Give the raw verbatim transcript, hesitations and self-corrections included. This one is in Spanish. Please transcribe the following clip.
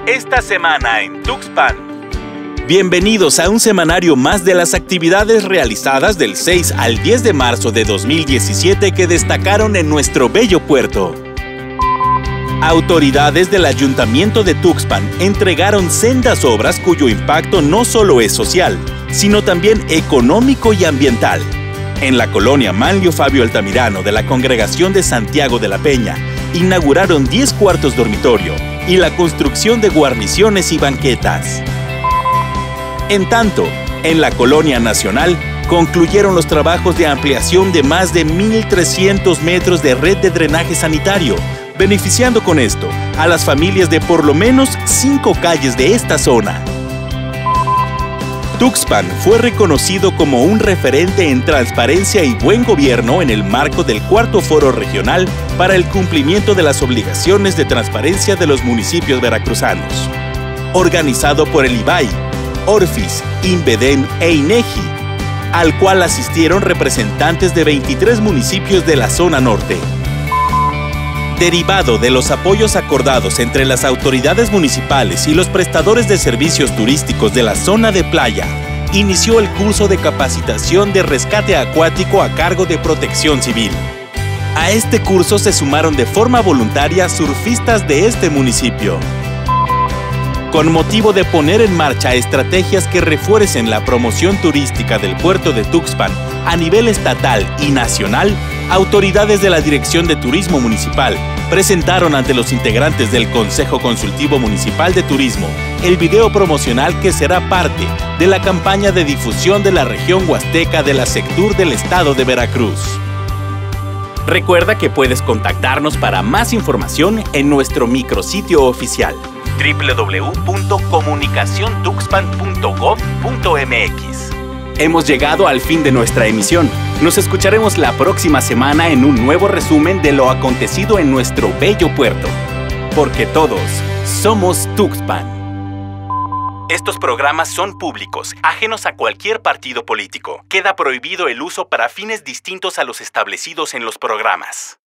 Esta semana en Tuxpan. Bienvenidos a un semanario más de las actividades realizadas del seis al diez de marzo de dos mil diecisiete que destacaron en nuestro bello puerto. Autoridades del Ayuntamiento de Tuxpan entregaron sendas obras cuyo impacto no solo es social, sino también económico y ambiental. En la colonia Manlio Fabio Altamirano de la Congregación de Santiago de la Peña, inauguraron diez cuartos dormitorio y la construcción de guarniciones y banquetas. En tanto, en la Colonia Nacional, concluyeron los trabajos de ampliación de más de mil trescientos metros de red de drenaje sanitario, beneficiando con esto a las familias de por lo menos cinco calles de esta zona. Tuxpan fue reconocido como un referente en transparencia y buen gobierno en el marco del cuarto Foro Regional para el cumplimiento de las obligaciones de transparencia de los municipios veracruzanos, organizado por el I B A I, Orfis, Invedem e INEGI, al cual asistieron representantes de veintitrés municipios de la zona norte. Derivado de los apoyos acordados entre las autoridades municipales y los prestadores de servicios turísticos de la zona de playa, inició el curso de capacitación de rescate acuático a cargo de Protección Civil. A este curso se sumaron de forma voluntaria surfistas de este municipio. Con motivo de poner en marcha estrategias que refuercen la promoción turística del puerto de Tuxpan a nivel estatal y nacional, autoridades de la Dirección de Turismo Municipal presentaron ante los integrantes del Consejo Consultivo Municipal de Turismo el video promocional que será parte de la campaña de difusión de la región huasteca de la Sectur del Estado de Veracruz. Recuerda que puedes contactarnos para más información en nuestro micrositio oficial doble u doble u doble u punto comunicación tuxpan punto gob punto m x. Hemos llegado al fin de nuestra emisión. Nos escucharemos la próxima semana en un nuevo resumen de lo acontecido en nuestro bello puerto. Porque todos somos Tuxpan. Estos programas son públicos, ajenos a cualquier partido político. Queda prohibido el uso para fines distintos a los establecidos en los programas.